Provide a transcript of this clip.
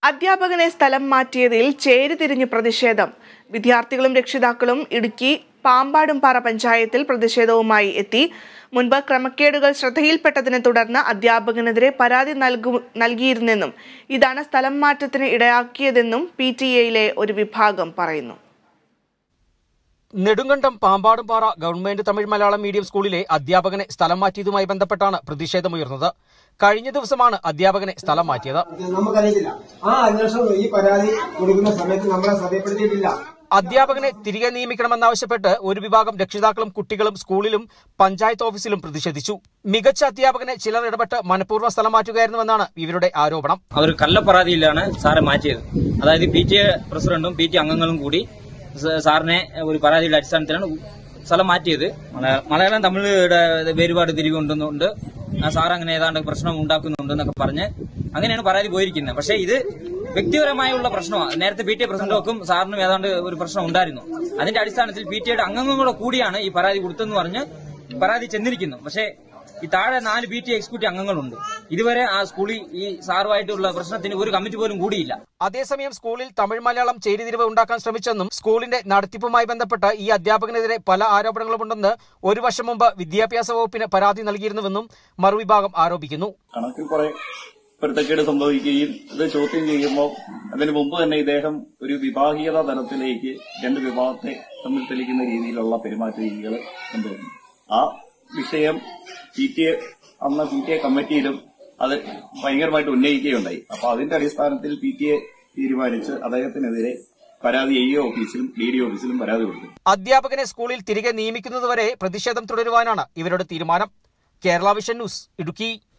അധ്യാപകനെ സ്ഥലം മാറ്റിയതിൽ ചേരിതിരിഞ്ഞ് പ്രതിഷേധം. വിദ്യാർത്ഥികളും രക്ഷിതാക്കളും ഇടുക്കി പാമ്പാടുംപാറ പഞ്ചായത്തിൽ പ്രതിഷേധവുമായി എത്തി. മുൻപ് ക്രമക്കേടുകൾ ശ്രദ്ധയിൽപ്പെട്ടതിനെ തുടർന്ന് അധ്യാപകനെതിരെ പരാതി നൽകിയിരുന്നെന്നും ഇതാണ് സ്ഥലം മാറ്റത്തിന് ഇടയാക്കിയതെന്നും PTA ഒരു വിഭാഗം പറയുന്നു. നെടുങ്കണ്ടം പാമ്പാടുംപാറ ഗവൺമെന്റ് തമിഴ് മലയാളം മീഡിയം സ്കൂളിലെ അധ്യാപകനെ സ്ഥലം മാറ്റിയതുമായി ബന്ധപ്പെട്ടാണ് പ്രതിഷേധമുയർന്നത്. കഴിഞ്ഞ ദിവസമാണ് അധ്യാപകനെ സ്ഥലം മാറ്റിയത്. അധ്യാപകനെ തിരികെ നിയമിക്കണമെന്നാവശ്യപ്പെട്ട് ഒരു വിഭാഗം രക്ഷിതാക്കളും കുട്ടികളും സ്കൂളിലും പഞ്ചായത്ത് ഓഫീസിലും പ്രതിഷേധിച്ചു. മികച്ച അധ്യാപകനെ ചിലർ ഇടപെട്ട് മനഃപൂർവ്വം സ്ഥലം മാറ്റുകയായിരുന്നുവെന്നാണ് ഇവരുടെ ആരോപണം. അവർ കള്ളപ്പരാതിയിലാണ് സാറെ മാറ്റിയത്. അതായത് PTA പ്രസിഡന്റും PTA അംഗങ്ങളും കൂടി സാറിനെ ഒരു പരാതിയുടെ അടിസ്ഥാനത്തിലാണ് സ്ഥലം മാറ്റിയത്. മലയാളം തമിഴുടെ വേരുപാട് തിരികൊണ്ടുണ്ട്, സാർ അങ്ങനെ ഏതാണ്ട് പ്രശ്നം ഉണ്ടാക്കുന്നുണ്ടെന്നൊക്കെ പറഞ്ഞ് അങ്ങനെയാണ് പരാതി പോയിരിക്കുന്നത്. പക്ഷേ ഇത് വ്യക്തിപരമായുള്ള പ്രശ്നമാണ്. നേരത്തെ PTA പ്രസിഡന്റും സാറിനും ഏതാണ്ട് ഒരു പ്രശ്നം ഉണ്ടായിരുന്നു. അതിന്റെ അടിസ്ഥാനത്തിൽ PTA അംഗങ്ങളുടെ കൂടിയാണ് ഈ പരാതി കൊടുത്തെന്ന് പറഞ്ഞ് പരാതി ചെന്നിരിക്കുന്നു. പക്ഷേ ഈ താഴെ 4 PTA എക്സിക്യൂട്ടീവ് അംഗങ്ങളുണ്ട്. ഇതുവരെ ആ സ്കൂളിൽ ഈ സാറുമായിട്ടുള്ള പ്രശ്നത്തിന് ഒരു കമ്മിറ്റി പോലും കൂടിയില്ല. അതേസമയം സ്കൂളിൽ തമിഴ് മലയാളം ചേരിതിരിവ് ഉണ്ടാക്കാൻ ശ്രമിച്ചെന്നും സ്കൂളിന്റെ നടത്തിപ്പുമായി ബന്ധപ്പെട്ട് ഈ അധ്യാപകനെതിരെ പല ആരോപണങ്ങളുമുണ്ടെന്ന് ഒരു വർഷം മുമ്പ് വിദ്യാഭ്യാസ വകുപ്പിന് പരാതി നൽകിയിരുന്നുവെന്നും മറുവിഭാഗം ആരോപിക്കുന്നു. കണക്കിൽ കുറെ പൊരുത്തക്കേട് സംഭവിക്കുകയും ഇത് ചോദ്യം ചെയ്യുമ്പോൾ അതിനു മുമ്പ് തന്നെ ഇദ്ദേഹം ഒരു വിഭാഗീയത തലത്തിലേക്ക് രണ്ട് വിഭാഗത്തെ തമ്മിൽ തെളിയിക്കുന്ന രീതിയിലുള്ള പെരുമാറ്റ രീതികൾ കൊണ്ടുവന്നു. ആ വിഷയം PTA കമ്മിറ്റിയിലും അത് ഭയങ്കരമായിട്ട് ഉന്നയിക്കുകയുണ്ടായി. അപ്പൊ അതിന്റെ അടിസ്ഥാനത്തിൽ PTA തീരുമാനിച്ച് അദ്ദേഹത്തിനെതിരെ പരാതി AE ഓഫീസിലും DD ഓഫീസിലും പരാതി കൊടുത്തു. അധ്യാപകനെ സ്കൂളിൽ തിരികെ നിയമിക്കുന്നതുവരെ പ്രതിഷേധം തുടരുവാനാണ് ഇവരുടെ തീരുമാനം. Kerala vision news, Idukki.